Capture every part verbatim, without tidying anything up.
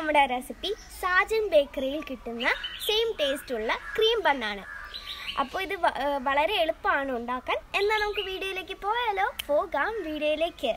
നമ്മുടെ റെസിപ്പി സാജൻ ബേക്കറിയിൽ കിട്ടുന്ന സെയിം ടേസ്റ്റ് ഉള്ള ക്രീം ബണ്ണാണ്. അപ്പോൾ ഇത് വളരെ എളുപ്പമാണ് ഉണ്ടാക്കാൻ. എന്നാൽ നമുക്ക് വീഡിയോയിലേക്ക് പോയാലോ? പോകാം വീഡിയോയിലേക്ക്.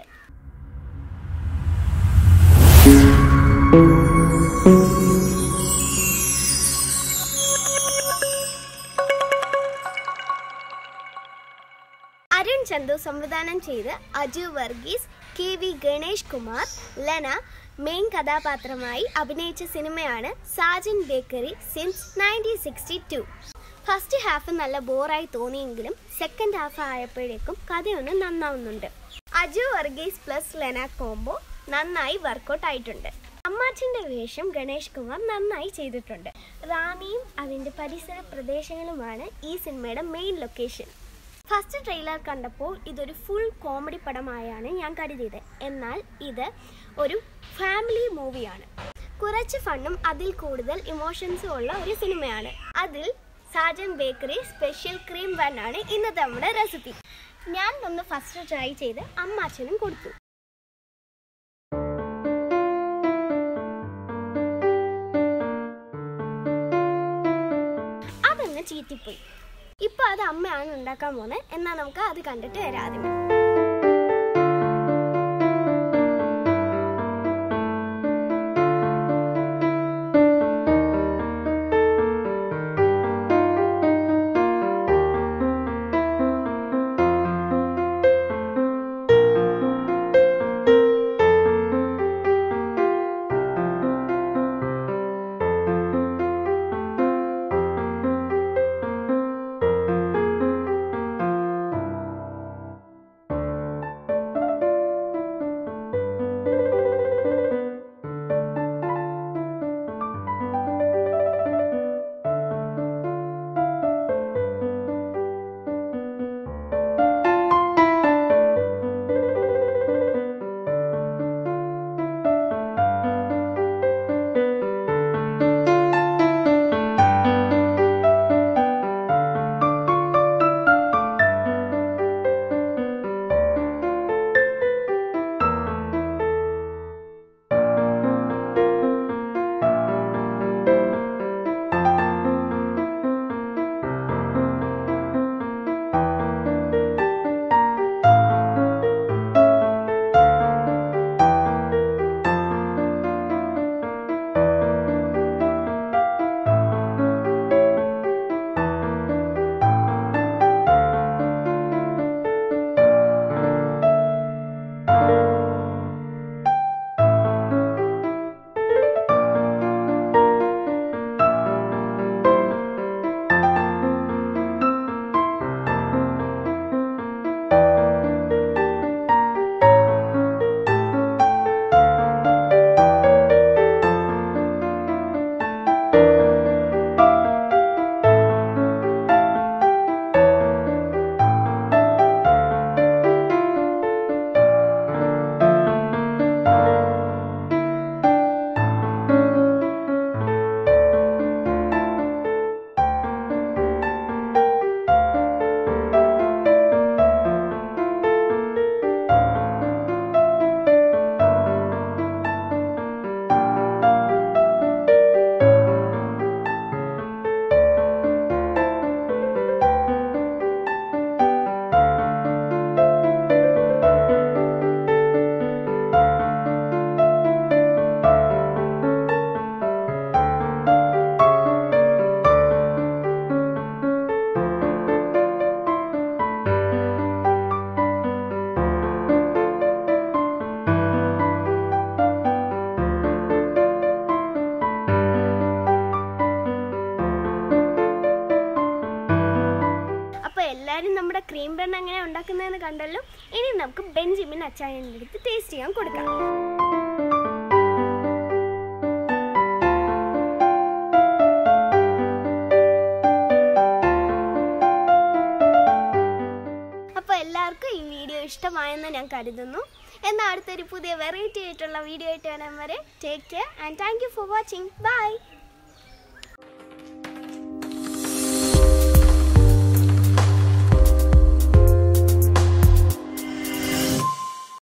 അരുൺ ചന്തു സംവിധാനം ചെയ്ത് Aju Varghese, K V Ganesh Kumar, Lena main കഥാപാത്രമായി അഭിനയിച്ച സിനിമയാണ് Sajan bakery since nineteen sixty two. First half നല്ല ബോറായി തോന്നിയെങ്കിലും സെക്കൻഡ് ഹാഫ് ആയപ്പോഴേക്കും കഥയൊന്ന് നന്നാവുന്നുണ്ട്. അജു വർഗീസ് പ്ലസ് ലെന കോംബോ നന്നായി വർക്കൗട്ട് ആയിട്ടുണ്ട്. അമ്മാച്ചൻ്റെ വേഷം ഗണേഷ് കുമാർ നന്നായി ചെയ്തിട്ടുണ്ട്. റാന്നിയും അതിൻ്റെ പരിസര പ്രദേശങ്ങളുമാണ് ഈ സിനിമയുടെ മെയിൻ ലൊക്കേഷൻ. ഫസ്റ്റ് ട്രെയിലർ കണ്ടപ്പോൾ ഇതൊരു ഫുൾ കോമഡി പടമായാണ് ഞാൻ കരുതിയത്. എന്നാൽ ഇത് ഒരു ഫാമിലി മൂവിയാണ്. കുറച്ച് ഫണ്ണും അതിൽ കൂടുതൽ ഇമോഷൻസും ഉള്ള ഒരു സിനിമയാണ്. അതിൽ സാജൻ ബേക്കറി സ്പെഷ്യൽ ക്രീം ബണ്ണാണ് ഇന്നത്തെ നമ്മുടെ റെസിപ്പി. ഞാൻ ഒന്ന് ഫസ്റ്റ് ട്രൈ ചെയ്ത് അമ്മാച്ചനും കൊടുത്തു. അതൊന്ന് ചീറ്റിപ്പോയി. ഇപ്പൊ അത് അമ്മയാണ് ഉണ്ടാക്കാൻ പോകുന്നത്. എന്നാൽ നമുക്ക് അത് കണ്ടിട്ട് വരാം. എല്ലാവരും നമ്മുടെ ക്രീം ബൺ എങ്ങനെ ഉണ്ടാക്കുന്നതെന്ന് കണ്ടല്ലോ. ഇനി നമുക്ക് ബെഞ്ചമിൻ അച്ചായൻ്റെ അടുത്ത് ടേസ്റ്റ് ചെയ്യാൻ കൊടുക്കാം. അപ്പോൾ എല്ലാവർക്കും ഈ വീഡിയോ ഇഷ്ടമായെന്ന് ഞാൻ കരുതുന്നു. എന്നാൽ അടുത്തൊരു പുതിയ വെറൈറ്റി ആയിട്ടുള്ള വീഡിയോ ആയിട്ട് വരാൻ വരെ take care and thank you for watching. By.